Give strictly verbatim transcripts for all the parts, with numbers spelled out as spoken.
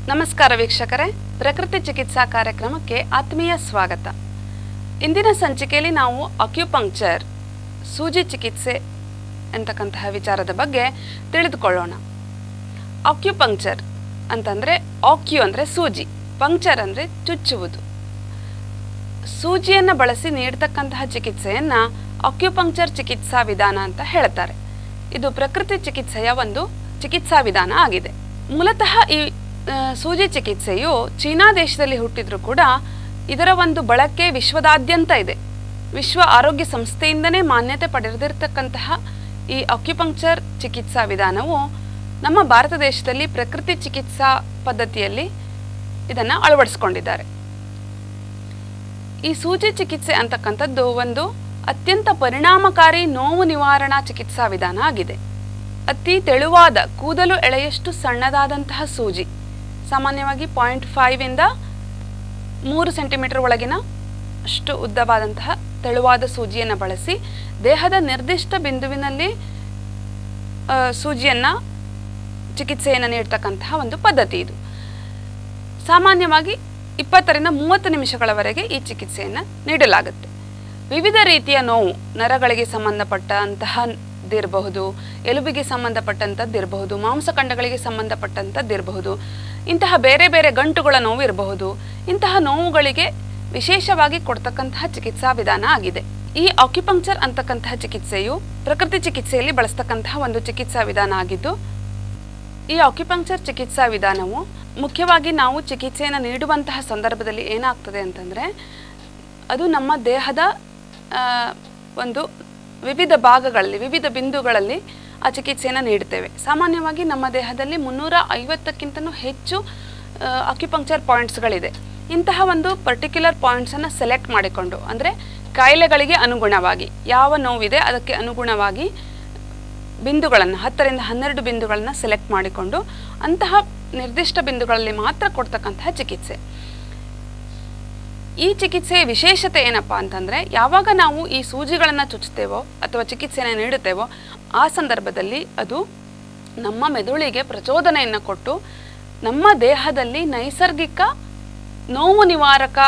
ನಮಸ್ಕಾರ ವೀಕ್ಷಕರೇ, ಪ್ರಕೃತಿ ಚಿಕಿತ್ಸಾ ಕಾರ್ಯಕ್ರಮಕ್ಕೆ ಆತ್ಮೀಯ ಸ್ವಾಗತ. ಇಂದಿನ ಸಂಚಿಕೆಯಲ್ಲಿ ನಾವು ಅಕ್ಯುಪಂಕ್ಚರ್ ಸೂಜಿ ಚಿಕಿತ್ಸೆ ಅಂತಕ್ಕಂತಹ ವಿಚಾರದ ಬಗ್ಗೆ ತಿಳಿದುಕೊಳ್ಳೋಣ. ಅಕ್ಯುಪಂಕ್ಚರ್ ಅಂತಂದರೆ ಆಕ್ಯು ಅಂದರೆ ಸೂಜಿ, ಪಂಕ್ಚರ್ ಅಂದರೆ ಚುಚ್ಚುವುದು. ಸೂಜಿಯನ್ನು ಬಳಸಿ ನೀಡತಕ್ಕಂತಹ ಚಿಕಿತ್ಸೆಯನ್ನು ಅಕ್ಯುಪಂಕ್ಚರ್ ಚಿಕಿತ್ಸಾ ವಿಧಾನ ಅಂತ ಹೇಳ್ತಾರೆ. ಇದು ಪ್ರಕೃತಿ ಚಿಕಿತ್ಸೆಯ ಒಂದು ಚಿಕಿತ್ಸಾ ವಿಧಾನ ಆಗಿದೆ. ಮೂಲತಃ ಈ ಸೂಜಿ ಚಿಕಿತ್ಸೆಯು ಚೀನಾ ದೇಶದಲ್ಲಿ ಹುಟ್ಟಿದ್ರೂ ಕೂಡ ಇದರ ಒಂದು ಬಳಕೆ ವಿಶ್ವದಾದ್ಯಂತ ಇದೆ. ವಿಶ್ವ ಆರೋಗ್ಯ ಸಂಸ್ಥೆಯಿಂದನೇ ಮಾನ್ಯತೆ ಪಡೆದಿರತಕ್ಕಂತಹ ಈ ಅಕ್ಯುಪಂಕ್ಚರ್ ಚಿಕಿತ್ಸಾ ವಿಧಾನವು ನಮ್ಮ ಭಾರತ ದೇಶದಲ್ಲಿ ಪ್ರಕೃತಿ ಚಿಕಿತ್ಸಾ ಪದ್ಧತಿಯಲ್ಲಿ ಇದನ್ನು ಅಳವಡಿಸಿಕೊಂಡಿದ್ದಾರೆ. ಈ ಸೂಜಿ ಚಿಕಿತ್ಸೆ ಅಂತಕ್ಕಂಥದ್ದು ಒಂದು ಅತ್ಯಂತ ಪರಿಣಾಮಕಾರಿ ನೋವು ನಿವಾರಣಾ ಚಿಕಿತ್ಸಾ ವಿಧಾನ ಆಗಿದೆ. ಅತಿ ತೆಳುವಾದ ಕೂದಲು ಎಳೆಯಷ್ಟು ಸಣ್ಣದಾದಂತಹ ಸೂಜಿ, ಸಾಮಾನ್ಯವಾಗಿ ಪಾಯಿಂಟ್ ಫೈವ್ ಇಂದ ಮೂರು ಸೆಂಟಿಮೀಟರ್ ಒಳಗಿನ ಅಷ್ಟು ಉದ್ದವಾದಂತಹ ತೆಳುವಾದ ಸೂಜಿಯನ್ನು ಬಳಸಿ ದೇಹದ ನಿರ್ದಿಷ್ಟ ಬಿಂದುವಿನಲ್ಲಿ ಸೂಜಿಯನ್ನು ಚಿಕಿತ್ಸೆಯನ್ನು ನೀಡ್ತಕ್ಕಂತಹ ಒಂದು ಪದ್ಧತಿ ಇದು. ಸಾಮಾನ್ಯವಾಗಿ ಇಪ್ಪತ್ತರಿಂದ ಮೂವತ್ತು ನಿಮಿಷಗಳವರೆಗೆ ಈ ಚಿಕಿತ್ಸೆಯನ್ನು ನೀಡಲಾಗುತ್ತೆ. ವಿವಿಧ ರೀತಿಯ ನೋವು, ನರಗಳಿಗೆ ಸಂಬಂಧಪಟ್ಟಂತಹದ್ದಿರಬಹುದು, ಎಲುಬಿಗೆ ಸಂಬಂಧಪಟ್ಟಂಥದ್ದಿರಬಹುದು, ಮಾಂಸಖಂಡಗಳಿಗೆ ಸಂಬಂಧಪಟ್ಟಂಥದ್ದಿರಬಹುದು, ಇಂತಹ ಬೇರೆ ಬೇರೆ ಗಂಟುಗಳ ನೋವು ಇರಬಹುದು. ಇಂತಹ ನೋವುಗಳಿಗೆ ವಿಶೇಷವಾಗಿ ಕೊಡ್ತಕ್ಕಂತಹ ಚಿಕಿತ್ಸಾ ವಿಧಾನ ಆಗಿದೆ. ಈ ಅಕ್ಯುಪಂಕ್ಚರ್ ಅಂತಕ್ಕಂತಹ ಚಿಕಿತ್ಸೆಯು ಪ್ರಕೃತಿ ಚಿಕಿತ್ಸೆಯಲ್ಲಿ ಬಳಸ್ತಕ್ಕಂತಹ ಒಂದು ಚಿಕಿತ್ಸಾ ವಿಧಾನ ಆಗಿದ್ದು, ಈ ಅಕ್ಯುಪಂಕ್ಚರ್ ಚಿಕಿತ್ಸಾ ವಿಧಾನವು ಮುಖ್ಯವಾಗಿ ನಾವು ಚಿಕಿತ್ಸೆಯನ್ನು ನೀಡುವಂತಹ ಸಂದರ್ಭದಲ್ಲಿ ಏನಾಗ್ತದೆ ಅಂತಂದರೆ, ಅದು ನಮ್ಮ ದೇಹದ ಒಂದು ವಿವಿಧ ಭಾಗಗಳಲ್ಲಿ, ವಿವಿಧ ಬಿಂದುಗಳಲ್ಲಿ ಆ ಚಿಕಿತ್ಸೆಯನ್ನು ನೀಡುತ್ತೇವೆ. ಸಾಮಾನ್ಯವಾಗಿ ನಮ್ಮ ದೇಹದಲ್ಲಿ ಮುನ್ನೂರ ಐವತ್ತಕ್ಕಿಂತಲೂ ಹೆಚ್ಚು ಅಕ್ಯುಪಂಕ್ಚರ್ ಪಾಯಿಂಟ್ಸ್ಗಳಿದೆ. ಇಂತಹ ಒಂದು ಪರ್ಟಿಕ್ಯುಲರ್ ಪಾಯಿಂಟ್ಸನ್ನು ಸೆಲೆಕ್ಟ್ ಮಾಡಿಕೊಂಡು, ಅಂದರೆ ಕಾಯಿಲೆಗಳಿಗೆ ಅನುಗುಣವಾಗಿ ಯಾವ ನೋವಿದೆ ಅದಕ್ಕೆ ಅನುಗುಣವಾಗಿ ಬಿಂದುಗಳನ್ನು, ಹತ್ತರಿಂದ ಹನ್ನೆರಡು ಬಿಂದುಗಳನ್ನು ಸೆಲೆಕ್ಟ್ ಮಾಡಿಕೊಂಡು ಅಂತಹ ನಿರ್ದಿಷ್ಟ ಬಿಂದುಗಳಲ್ಲಿ ಮಾತ್ರ ಕೊಡ್ತಕ್ಕಂತಹ ಚಿಕಿತ್ಸೆ. ಈ ಚಿಕಿತ್ಸೆಯ ವಿಶೇಷತೆ ಏನಪ್ಪ ಅಂತಂದರೆ, ಯಾವಾಗ ನಾವು ಈ ಸೂಜಿಗಳನ್ನು ಚುಚ್ಚುತ್ತೇವೋ ಅಥವಾ ಚಿಕಿತ್ಸೆಯನ್ನು ನೀಡುತ್ತೇವೋ ಆ ಸಂದರ್ಭದಲ್ಲಿ ಅದು ನಮ್ಮ ಮೆದುಳಿಗೆ ಪ್ರಚೋದನೆಯನ್ನು ಕೊಟ್ಟು ನಮ್ಮ ದೇಹದಲ್ಲಿ ನೈಸರ್ಗಿಕ ನೋವು ನಿವಾರಕ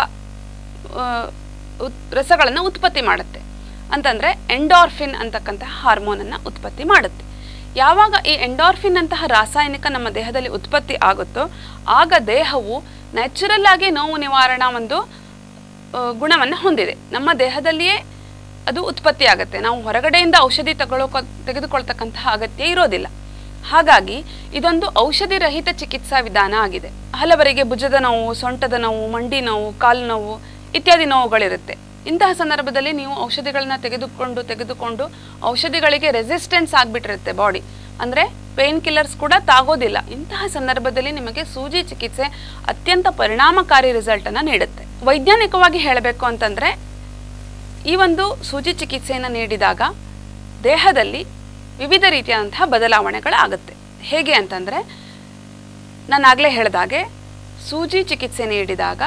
ರಸಗಳನ್ನು ಉತ್ಪತ್ತಿ ಮಾಡುತ್ತೆ. ಅಂತಂದರೆ ಎಂಡಾರ್ಫಿನ್ ಅಂತಕ್ಕಂತಹ ಹಾರ್ಮೋನನ್ನು ಉತ್ಪತ್ತಿ ಮಾಡುತ್ತೆ. ಯಾವಾಗ ಈ ಎಂಡಾರ್ಫಿನ್ ಅಂತಹ ರಾಸಾಯನಿಕ ನಮ್ಮ ದೇಹದಲ್ಲಿ ಉತ್ಪತ್ತಿ ಆಗುತ್ತೋ ಆಗ ದೇಹವು ನ್ಯಾಚುರಲ್ ಆಗಿ ನೋವು ನಿವಾರಣಾ ಒಂದು ಗುಣವನ್ನು ಹೊಂದಿದೆ. ನಮ್ಮ ದೇಹದಲ್ಲಿಯೇ ಅದು ಉತ್ಪತ್ತಿ ಆಗುತ್ತೆ. ನಾವು ಹೊರಗಡೆಯಿಂದ ಔಷಧಿ ತಗೊಳ್ಳೋ ತೆಗೆದುಕೊಳ್ತಕ್ಕಂತಹ ಅಗತ್ಯ ಇರೋದಿಲ್ಲ. ಹಾಗಾಗಿ ಇದೊಂದು ಔಷಧಿ ರಹಿತ ಚಿಕಿತ್ಸಾ ವಿಧಾನ ಆಗಿದೆ. ಹಲವರಿಗೆ ಭುಜದ ನೋವು, ಸೊಂಟದ ನೋವು, ಮಂಡಿ ನೋವು, ಕಾಲು ನೋವು ಇತ್ಯಾದಿ ನೋವುಗಳಿರುತ್ತೆ. ಇಂತಹ ಸಂದರ್ಭದಲ್ಲಿ ನೀವು ಔಷಧಿಗಳನ್ನ ತೆಗೆದುಕೊಂಡು ತೆಗೆದುಕೊಂಡು ಔಷಧಿಗಳಿಗೆ ರೆಸಿಸ್ಟೆನ್ಸ್ ಆಗಿಬಿಟ್ಟಿರುತ್ತೆ ಬಾಡಿ, ಅಂದರೆ ಪೇನ್ ಕಿಲ್ಲರ್ಸ್ ಕೂಡ ತಾಗೋದಿಲ್ಲ. ಇಂತಹ ಸಂದರ್ಭದಲ್ಲಿ ನಿಮಗೆ ಸೂಜಿ ಚಿಕಿತ್ಸೆ ಅತ್ಯಂತ ಪರಿಣಾಮಕಾರಿ ರಿಸಲ್ಟನ್ನು ನೀಡುತ್ತೆ. ವೈಜ್ಞಾನಿಕವಾಗಿ ಹೇಳಬೇಕು ಅಂತಂದರೆ, ಈ ಒಂದು ಸೂಜಿ ಚಿಕಿತ್ಸೆಯನ್ನು ನೀಡಿದಾಗ ದೇಹದಲ್ಲಿ ವಿವಿಧ ರೀತಿಯಾದಂತಹ ಬದಲಾವಣೆಗಳಾಗುತ್ತೆ. ಹೇಗೆ ಅಂತಂದರೆ, ನಾನು ಆಗಲೇ ಹೇಳಿದಾಗೆ ಸೂಜಿ ಚಿಕಿತ್ಸೆ ನೀಡಿದಾಗ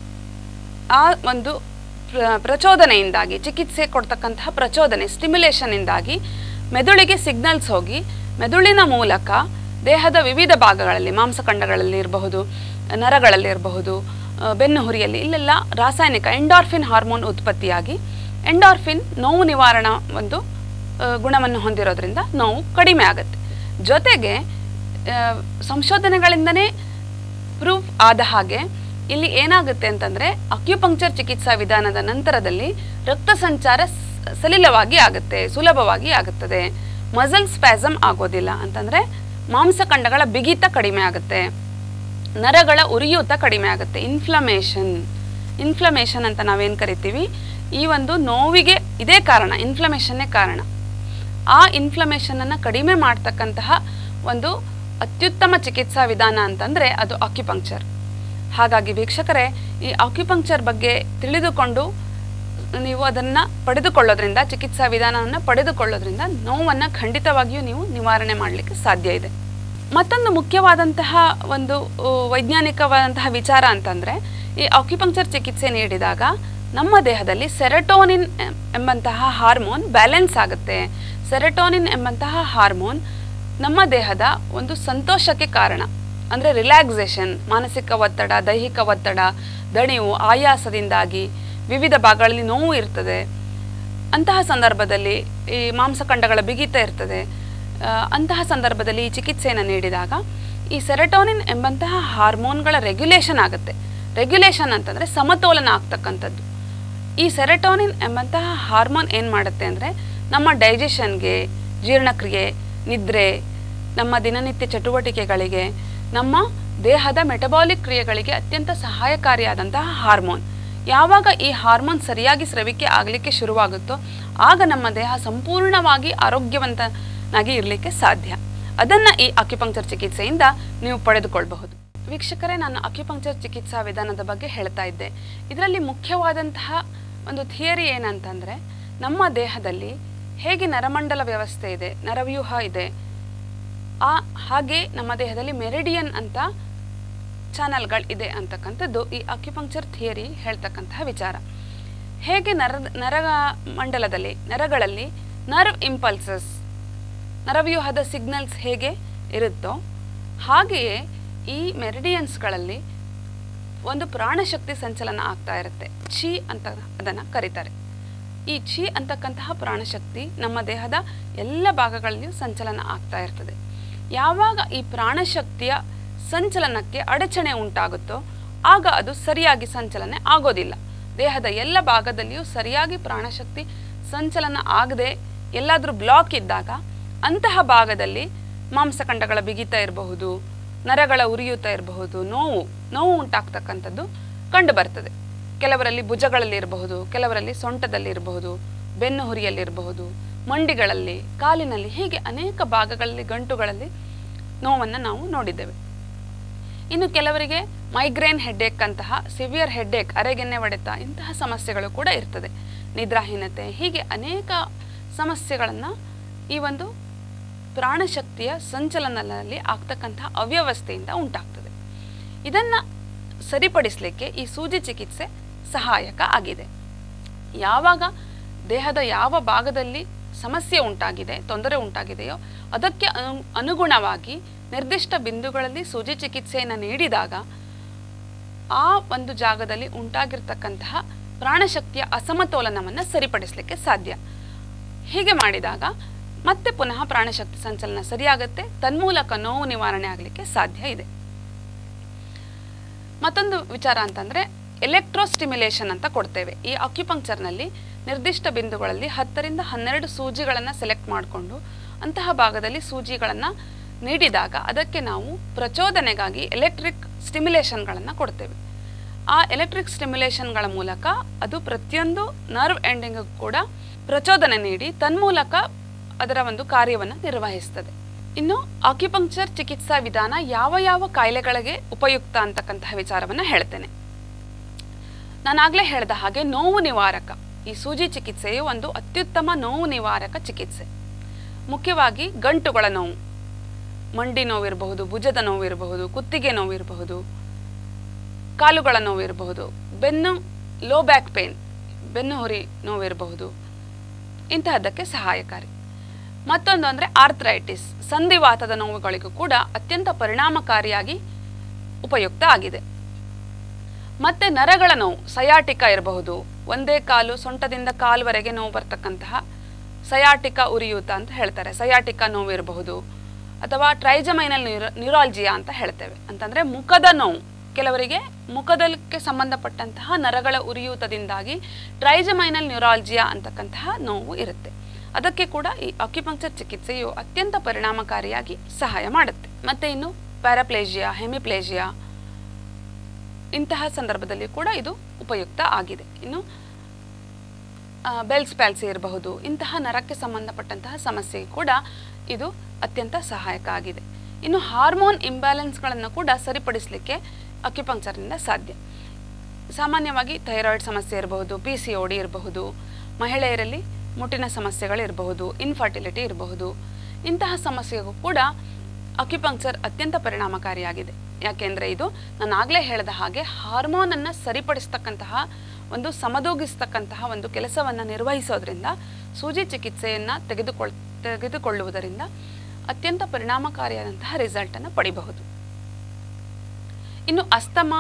ಆ ಒಂದು ಪ್ರಚೋದನೆಯಿಂದಾಗಿ, ಚಿಕಿತ್ಸೆ ಕೊಡ್ತಕ್ಕಂತಹ ಪ್ರಚೋದನೆ ಸ್ಟಿಮ್ಯುಲೇಷನ್ನಿಂದಾಗಿ ಮೆದುಳಿಗೆ ಸಿಗ್ನಲ್ಸ್ ಹೋಗಿ ಮೆದುಳಿನ ಮೂಲಕ ದೇಹದ ವಿವಿಧ ಭಾಗಗಳಲ್ಲಿ, ಮಾಂಸಖಂಡಗಳಲ್ಲಿ ಇರಬಹುದು, ನರಗಳಲ್ಲಿ ಇರಬಹುದು, ಬೆನ್ನು ಹುರಿಯಲ್ಲಿ, ಇಲ್ಲೆಲ್ಲ ರಾಸಾಯನಿಕ ಎಂಡಾರ್ಫಿನ್ ಹಾರ್ಮೋನ್ ಉತ್ಪತ್ತಿಯಾಗಿ ಎಂಡಾರ್ಫಿನ್ ನೋವು ನಿವಾರಣಾ ಒಂದು ಗುಣವನ್ನು ಹೊಂದಿರೋದ್ರಿಂದ ನೋವು ಕಡಿಮೆ ಆಗುತ್ತೆ. ಜೊತೆಗೆ ಸಂಶೋಧನೆಗಳಿಂದನೇ ಪ್ರೂಫ್ ಆದ ಹಾಗೆ ಇಲ್ಲಿ ಏನಾಗುತ್ತೆ ಅಂತಂದರೆ, ಅಕ್ಯುಪಂಕ್ಚರ್ ಚಿಕಿತ್ಸಾ ವಿಧಾನದ ನಂತರದಲ್ಲಿ ರಕ್ತ ಸಂಚಾರ ಸಲಿಲವಾಗಿ ಆಗುತ್ತೆ, ಸುಲಭವಾಗಿ ಆಗುತ್ತದೆ. ಮಸಲ್ ಸ್ಪ್ಯಾಸಮ್ ಆಗೋದಿಲ್ಲ. ಅಂತಂದರೆ ಮಾಂಸಖಂಡಗಳ ಬಿಗಿತ ಕಡಿಮೆ ಆಗುತ್ತೆ, ನರಗಳ ಉರಿಯೂತ ಕಡಿಮೆ ಆಗುತ್ತೆ. ಇನ್ಫ್ಲಮೇಷನ್ ಇನ್ಫ್ಲಮೇಷನ್ ಅಂತ ನಾವೇನು ಕರಿತೀವಿ, ಈ ಒಂದು ನೋವಿಗೆ ಇದೇ ಕಾರಣ, ಇನ್ಫ್ಲಮೇಷನ್ನೇ ಕಾರಣ. ಆ ಇನ್ಫ್ಲಮೇಷನನ್ನು ಕಡಿಮೆ ಮಾಡ್ತಕ್ಕಂತಹ ಒಂದು ಅತ್ಯುತ್ತಮ ಚಿಕಿತ್ಸಾ ವಿಧಾನ ಅಂತಂದರೆ ಅದು ಅಕ್ಯುಪಂಕ್ಚರ್. ಹಾಗಾಗಿ ವೀಕ್ಷಕರೇ, ಈ ಅಕ್ಯುಪಂಕ್ಚರ್ ಬಗ್ಗೆ ತಿಳಿದುಕೊಂಡು ನೀವು ಅದನ್ನು ಪಡೆದುಕೊಳ್ಳೋದ್ರಿಂದ, ಚಿಕಿತ್ಸಾ ವಿಧಾನವನ್ನು ಪಡೆದುಕೊಳ್ಳೋದ್ರಿಂದ ನೋವನ್ನು ಖಂಡಿತವಾಗಿಯೂ ನೀವು ನಿವಾರಣೆ ಮಾಡಲಿಕ್ಕೆ ಸಾಧ್ಯ ಇದೆ. ಮತ್ತೊಂದು ಮುಖ್ಯವಾದಂತಹ ಒಂದು ವೈಜ್ಞಾನಿಕವಾದಂತಹ ವಿಚಾರ ಅಂತಂದರೆ, ಈ ಅಕ್ಯುಪಂಕ್ಚರ್ ಚಿಕಿತ್ಸೆ ನೀಡಿದಾಗ ನಮ್ಮ ದೇಹದಲ್ಲಿ ಸೆರಟೋನಿನ್ ಎಂಬಂತಹ ಹಾರ್ಮೋನ್ ಬ್ಯಾಲೆನ್ಸ್ ಆಗುತ್ತೆ. ಸೆರಟೋನಿನ್ ಎಂಬಂತಹ ಹಾರ್ಮೋನ್ ನಮ್ಮ ದೇಹದ ಒಂದು ಸಂತೋಷಕ್ಕೆ ಕಾರಣ. ಅಂದರೆ ರಿಲ್ಯಾಕ್ಸೇಷನ್, ಮಾನಸಿಕ ಒತ್ತಡ, ದೈಹಿಕ ಒತ್ತಡ, ದಣಿವು, ಆಯಾಸದಿಂದಾಗಿ ವಿವಿಧ ಭಾಗಗಳಲ್ಲಿ ನೋವು ಇರ್ತದೆ. ಅಂತಹ ಸಂದರ್ಭದಲ್ಲಿ ಈ ಮಾಂಸಖಂಡಗಳ ಬಿಗಿತ ಇರ್ತದೆ. ಅಂತಹ ಸಂದರ್ಭದಲ್ಲಿ ಈ ಚಿಕಿತ್ಸೆಯನ್ನು ನೀಡಿದಾಗ ಈ ಸೆರೆಟೋನಿನ್ ಎಂಬಂತಹ ಹಾರ್ಮೋನ್ಗಳ ರೆಗ್ಯುಲೇಷನ್ ಆಗುತ್ತೆ. ರೆಗ್ಯುಲೇಷನ್ ಅಂತಂದರೆ ಸಮತೋಲನ ಆಗ್ತಕ್ಕಂಥದ್ದು. ಈ ಸೆರೆಟೋನಿನ್ ಎಂಬಂತಹ ಹಾರ್ಮೋನ್ ಏನು ಮಾಡುತ್ತೆ ಅಂದರೆ ನಮ್ಮ ಡೈಜೆಷನ್ಗೆ, ಜೀರ್ಣಕ್ರಿಯೆ, ನಿದ್ರೆ, ನಮ್ಮ ದಿನನಿತ್ಯ ಚಟುವಟಿಕೆಗಳಿಗೆ, ನಮ್ಮ ದೇಹದ ಮೆಟಬಾಲಿಕ್ ಕ್ರಿಯೆಗಳಿಗೆ ಅತ್ಯಂತ ಸಹಾಯಕಾರಿಯಾದಂತಹ ಹಾರ್ಮೋನ್. ಯಾವಾಗ ಈ ಹಾರ್ಮೋನ್ ಸರಿಯಾಗಿ ಸ್ರವಿಕೆ ಆಗಲಿಕ್ಕೆ ಶುರುವಾಗುತ್ತೋ ಆಗ ನಮ್ಮ ದೇಹ ಸಂಪೂರ್ಣವಾಗಿ ಆರೋಗ್ಯವಂತನಾಗಿ ಇರಲಿಕ್ಕೆ ಸಾಧ್ಯ. ಅದನ್ನು ಈ ಅಕ್ಯುಪಂಕ್ಚರ್ ಚಿಕಿತ್ಸೆಯಿಂದ ನೀವು ಪಡೆದುಕೊಳ್ಳಬಹುದು. ವೀಕ್ಷಕರೇ, ನಾನು ಅಕ್ಯುಪಂಕ್ಚರ್ ಚಿಕಿತ್ಸಾ ವಿಧಾನದ ಬಗ್ಗೆ ಹೇಳ್ತಾ ಇದ್ದೆ. ಇದರಲ್ಲಿ ಮುಖ್ಯವಾದಂತಹ ಒಂದು ಥಿಯರಿ ಏನಂತಂದರೆ, ನಮ್ಮ ದೇಹದಲ್ಲಿ ಹೇಗೆ ನರಮಂಡಲ ವ್ಯವಸ್ಥೆ ಇದೆ, ನರವ್ಯೂಹ ಇದೆ, ಆ ಹಾಗೆ ನಮ್ಮ ದೇಹದಲ್ಲಿ ಮೆರಿಡಿಯನ್ ಅಂತ ಚಾನಲ್ಗಳು ಇದೆ ಅಂತಕ್ಕಂಥದ್ದು ಈ ಅಕ್ಯುಪಂಕ್ಚರ್ ಥಿಯರಿ ಹೇಳ್ತಕ್ಕಂತಹ ವಿಚಾರ. ಹೇಗೆ ನರ ನರ ಮಂಡಲದಲ್ಲಿ ನರಗಳಲ್ಲಿ ನರ್ವ್ ಇಂಪಲ್ಸಸ್, ನರವ್ಯೂಹದ ಸಿಗ್ನಲ್ಸ್ ಹೇಗೆ ಇರುತ್ತೋ ಹಾಗೆಯೇ ಈ ಮೆರಿಡಿಯನ್ಸ್ಗಳಲ್ಲಿ ಒಂದು ಪ್ರಾಣಶಕ್ತಿ ಸಂಚಲನ ಆಗ್ತಾ ಇರುತ್ತೆ. ಛಿ ಅಂತ ಅದನ್ನು ಕರೀತಾರೆ. ಈ ಛಿ ಅಂತಕ್ಕಂತಹ ಪ್ರಾಣಶಕ್ತಿ ನಮ್ಮ ದೇಹದ ಎಲ್ಲ ಭಾಗಗಳಲ್ಲಿಯೂ ಸಂಚಲನ ಆಗ್ತಾ ಇರ್ತದೆ. ಯಾವಾಗ ಈ ಪ್ರಾಣಶಕ್ತಿಯ ಸಂಚಲನಕ್ಕೆ ಅಡಚಣೆ ಉಂಟಾಗುತ್ತೋ ಆಗ ಅದು ಸರಿಯಾಗಿ ಸಂಚಲನೆ ಆಗೋದಿಲ್ಲ. ದೇಹದ ಎಲ್ಲ ಭಾಗದಲ್ಲಿಯೂ ಸರಿಯಾಗಿ ಪ್ರಾಣಶಕ್ತಿ ಸಂಚಲನ ಆಗದೆ ಎಲ್ಲಾದರೂ ಬ್ಲಾಕ್ ಇದ್ದಾಗ ಅಂತಹ ಭಾಗದಲ್ಲಿ ಮಾಂಸಖಂಡಗಳ ಬಿಗಿತ ಇರಬಹುದು, ನರಗಳ ಉರಿಯೂತ ಇರಬಹುದು, ನೋವು ನೋವು ಉಂಟಾಗ್ತಕ್ಕಂಥದ್ದು ಕಂಡು ಬರ್ತದೆ. ಕೆಲವರಲ್ಲಿ ಭುಜಗಳಲ್ಲಿ ಇರಬಹುದು, ಕೆಲವರಲ್ಲಿ ಸೊಂಟದಲ್ಲಿ ಇರಬಹುದು, ಬೆನ್ನು ಹುರಿಯಲ್ಲಿರಬಹುದು, ಮಂಡಿಗಳಲ್ಲಿ, ಕಾಲಿನಲ್ಲಿ, ಹೀಗೆ ಅನೇಕ ಭಾಗಗಳಲ್ಲಿ, ಗಂಟುಗಳಲ್ಲಿ ನೋವನ್ನು ನಾವು ನೋಡಿದ್ದೇವೆ. ಇನ್ನು ಕೆಲವರಿಗೆ ಮೈಗ್ರೇನ್ ಹೆಡ್ಡೇಕ್ ಅಂತಹ ಸಿವಿಯರ್ ಹೆಡ್ಡೇಕ್, ಅರೆಗೆನ್ನೆ ಹೊಡೆತ, ಇಂತಹ ಸಮಸ್ಯೆಗಳು ಕೂಡ ಇರ್ತದೆ. ನಿದ್ರಾಹೀನತೆ, ಹೀಗೆ ಅನೇಕ ಸಮಸ್ಯೆಗಳನ್ನು ಈ ಒಂದು ಪ್ರಾಣಶಕ್ತಿಯ ಸಂಚಲನದಲ್ಲಿ ಆಗ್ತಕ್ಕಂತಹ ಅವ್ಯವಸ್ಥೆಯಿಂದ ಉಂಟಾಗ್ತದೆ. ಇದನ್ನು ಸರಿಪಡಿಸಲಿಕ್ಕೆ ಈ ಸೂಜಿ ಚಿಕಿತ್ಸೆ ಸಹಾಯಕ ಆಗಿದೆ. ಯಾವಾಗ ದೇಹದ ಯಾವ ಭಾಗದಲ್ಲಿ ಸಮಸ್ಯೆ ಉಂಟಾಗಿದೆ, ತೊಂದರೆ ಉಂಟಾಗಿದೆಯೋ ಅದಕ್ಕೆ ಅನು ಅನುಗುಣವಾಗಿ ನಿರ್ದಿಷ್ಟ ಬಿಂದುಗಳಲ್ಲಿ ಸೂಜಿ ಚಿಕಿತ್ಸೆಯನ್ನು ನೀಡಿದಾಗ ಆ ಒಂದು ಜಾಗದಲ್ಲಿ ಉಂಟಾಗಿರ್ತಕ್ಕಂತಹ ಪ್ರಾಣಶಕ್ತಿಯ ಅಸಮತೋಲನವನ್ನು ಸರಿಪಡಿಸಲಿಕ್ಕೆ ಸಾಧ್ಯ. ಹೀಗೆ ಮಾಡಿದಾಗ ಮತ್ತೆ ಪುನಃ ಪ್ರಾಣಶಕ್ತಿ ಸಂಚಲನ ಸರಿಯಾಗುತ್ತೆ, ತನ್ಮೂಲಕ ನೋವು ನಿವಾರಣೆ ಆಗಲಿಕ್ಕೆ ಸಾಧ್ಯ ಇದೆ. ಮತ್ತೊಂದು ವಿಚಾರ ಅಂತಂದರೆ ಎಲೆಕ್ಟ್ರೋಸ್ಟಿಮ್ಯುಲೇಷನ್ ಅಂತ ಕೊಡ್ತೇವೆ. ಈ ಅಕ್ಯುಪಂಕ್ಚರ್ನಲ್ಲಿ ನಿರ್ದಿಷ್ಟ ಬಿಂದುಗಳಲ್ಲಿ ಹತ್ತರಿಂದ ಹನ್ನೆರಡು ಸೂಜಿಗಳನ್ನು ಸೆಲೆಕ್ಟ್ ಮಾಡಿಕೊಂಡು ಅಂತಹ ಭಾಗದಲ್ಲಿ ಸೂಜಿಗಳನ್ನು ನೀಡಿದಾಗ ಅದಕ್ಕೆ ನಾವು ಪ್ರಚೋದನೆಗಾಗಿ ಎಲೆಕ್ಟ್ರಿಕ್ ಸ್ಟಿಮ್ಯುಲೇಷನ್ಗಳನ್ನು ಕೊಡ್ತೇವೆ. ಆ ಎಲೆಕ್ಟ್ರಿಕ್ ಸ್ಟಿಮ್ಯುಲೇಷನ್ಗಳ ಮೂಲಕ ಅದು ಪ್ರತಿಯೊಂದು ನರ್ವ್ ಎಂಡಿಂಗ್ ಕೂಡ ಪ್ರಚೋದನೆ ನೀಡಿ ತನ್ಮೂಲಕ ಅದರ ಒಂದು ಕಾರ್ಯವನ್ನು ನಿರ್ವಹಿಸ್ತದೆ. ಇನ್ನು ಅಕ್ಯುಪಂಕ್ಚರ್ ಚಿಕಿತ್ಸಾ ವಿಧಾನ ಯಾವ ಯಾವ ಕಾಯಿಲೆಗಳಿಗೆ ಉಪಯುಕ್ತ ಅಂತಕ್ಕಂತಹ ವಿಚಾರವನ್ನು ಹೇಳ್ತೇನೆ. ನಾನಾಗಲೇ ಹೇಳಿದ ಹಾಗೆ ನೋವು ನಿವಾರಕ, ಈ ಸೂಜಿ ಚಿಕಿತ್ಸೆಯು ಒಂದು ಅತ್ಯುತ್ತಮ ನೋವು ನಿವಾರಕ ಚಿಕಿತ್ಸೆ. ಮುಖ್ಯವಾಗಿ ಗಂಟುಗಳ ನೋವು, ಮಂಡಿ ನೋವಿರಬಹುದು, ಭುಜದ ನೋವಿರಬಹುದು, ಕುತ್ತಿಗೆ ನೋವಿರಬಹುದು, ಕಾಲುಗಳ ನೋವಿರಬಹುದು, ಬೆನ್ನು ಲೋ ಬ್ಯಾಕ್ ಪೇನ್, ಬೆನ್ನು ಹುರಿ ನೋವಿರಬಹುದು, ಇಂತಹದ್ದಕ್ಕೆ ಸಹಾಯಕಾರಿ. ಮತ್ತೊಂದು ಅಂದರೆ ಆರ್ಥ್ರೈಟಿಸ್, ಸಂಧಿವಾತದ ನೋವುಗಳಿಗೂ ಕೂಡ ಅತ್ಯಂತ ಪರಿಣಾಮಕಾರಿಯಾಗಿ ಉಪಯುಕ್ತ ಆಗಿದೆ. ಮತ್ತು ನರಗಳ ನೋವು, ಸಯಾಟಿಕ ಇರಬಹುದು, ಒಂದೇ ಕಾಲು ಸೊಂಟದಿಂದ ಕಾಲುವರೆಗೆ ನೋವು ಬರ್ತಕ್ಕಂತಹ ಸಯಾಟಿಕ ಉರಿಯೂತ ಅಂತ ಹೇಳ್ತಾರೆ, ಸಯಾಟಿಕ ನೋವು ಇರಬಹುದು. ಅಥವಾ ಟ್ರೈಜಮೈನಲ್ ನ್ಯೂರ ನ್ಯೂರಾಲ್ಜಿಯಾ ಅಂತ ಹೇಳ್ತೇವೆ. ಅಂತಂದರೆ ಮುಖದ ನೋವು, ಕೆಲವರಿಗೆ ಮುಖದಕ್ಕೆ ಸಂಬಂಧಪಟ್ಟಂತಹ ನರಗಳ ಉರಿಯೂತದಿಂದಾಗಿ ಟ್ರೈಜಮೈನಲ್ ನ್ಯೂರಾಲ್ಜಿಯಾ ಅಂತಕ್ಕಂತಹ ನೋವು ಇರುತ್ತೆ. ಅದಕ್ಕೆ ಕೂಡ ಈ ಅಕ್ಯುಪಂಕ್ಚರ್ ಚಿಕಿತ್ಸೆಯು ಅತ್ಯಂತ ಪರಿಣಾಮಕಾರಿಯಾಗಿ ಸಹಾಯ ಮಾಡುತ್ತೆ. ಮತ್ತು ಇನ್ನು ಪ್ಯಾರಾಪ್ಲೇಜಿಯಾ, ಹೆಮಿಪ್ಲೇಜಿಯಾ ಇಂತಹ ಸಂದರ್ಭದಲ್ಲಿ ಕೂಡ ಇದು ಉಪಯುಕ್ತ ಆಗಿದೆ. ಇನ್ನು ಬೆಲ್ಸ್ ಪ್ಯಾಲ್ಸಿ ಇರಬಹುದು, ಇಂತಹ ನರಕ್ಕೆ ಸಂಬಂಧಪಟ್ಟಂತಹ ಸಮಸ್ಯೆಗೆ ಕೂಡ ಇದು ಅತ್ಯಂತ ಸಹಾಯಕ ಆಗಿದೆ. ಇನ್ನು ಹಾರ್ಮೋನ್ ಇಂಬ್ಯಾಲೆನ್ಸ್ಗಳನ್ನು ಕೂಡ ಸರಿಪಡಿಸಲಿಕ್ಕೆ ಅಕ್ಯುಪಂಕ್ಚರ್ನಿಂದ ಸಾಧ್ಯ. ಸಾಮಾನ್ಯವಾಗಿ ಥೈರಾಯ್ಡ್ ಸಮಸ್ಯೆ ಇರಬಹುದು, ಪಿ ಸಿ ಓ ಡಿ ಇರಬಹುದು, ಮಹಿಳೆಯರಲ್ಲಿ ಮುಟ್ಟಿನ ಸಮಸ್ಯೆಗಳಿರಬಹುದು, ಇನ್ಫರ್ಟಿಲಿಟಿ ಇರಬಹುದು. ಇಂತಹ ಸಮಸ್ಯೆಗೂ ಕೂಡ ಅಕ್ಯುಪಂಕ್ಚರ್ ಅತ್ಯಂತ ಪರಿಣಾಮಕಾರಿಯಾಗಿದೆ. ಯಾಕೆಂದರೆ ಇದು ನಾನು ಆಗಲೇ ಹೇಳಿದ ಹಾಗೆ ಹಾರ್ಮೋನನ್ನು ಸರಿಪಡಿಸ್ತಕ್ಕಂತಹ ಒಂದು ಸಮದೂಗಿಸ್ತಕ್ಕಂತಹ ಒಂದು ಕೆಲಸವನ್ನು ನಿರ್ವಹಿಸೋದ್ರಿಂದ ಸೂಜಿ ಚಿಕಿತ್ಸೆಯನ್ನು ತೆಗೆದುಕೊಳ್ ತೆಗೆದುಕೊಳ್ಳುವುದರಿಂದ ಅತ್ಯಂತ ಪರಿಣಾಮಕಾರಿಯಾದಂತಹ ರಿಸಲ್ಟನ್ನು ಪಡಿಬಹುದು. ಇನ್ನು ಅಸ್ತಮಾ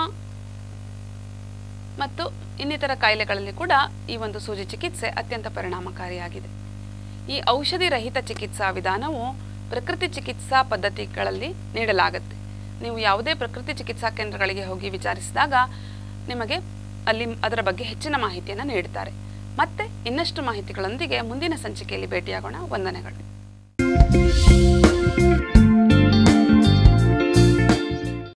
ಮತ್ತು ಇನ್ನಿತರ ಕಾಯಿಲೆಗಳಲ್ಲಿ ಕೂಡ ಈ ಒಂದು ಸೂಜಿ ಚಿಕಿತ್ಸೆ ಅತ್ಯಂತ ಪರಿಣಾಮಕಾರಿಯಾಗಿದೆ. ಈ ಔಷಧಿ ರಹಿತ ಚಿಕಿತ್ಸಾ ವಿಧಾನವು ಪ್ರಕೃತಿ ಚಿಕಿತ್ಸಾ ಪದ್ಧತಿಗಳಲ್ಲಿ ನೀಡಲಾಗುತ್ತೆ. ನೀವು ಯಾವುದೇ ಪ್ರಕೃತಿ ಚಿಕಿತ್ಸಾ ಕೇಂದ್ರಗಳಿಗೆ ಹೋಗಿ ವಿಚಾರಿಸಿದಾಗ ನಿಮಗೆ ಅಲ್ಲಿ ಅದರ ಬಗ್ಗೆ ಹೆಚ್ಚಿನ ಮಾಹಿತಿಯನ್ನು ನೀಡುತ್ತಾರೆ. ಮತ್ತೆ ಇನ್ನಷ್ಟು ಮಾಹಿತಿಗಳೊಂದಿಗೆ ಮುಂದಿನ ಸಂಚಿಕೆಯಲ್ಲಿ ಭೇಟಿಯಾಗೋಣ. ವಂದನೆಗಳು.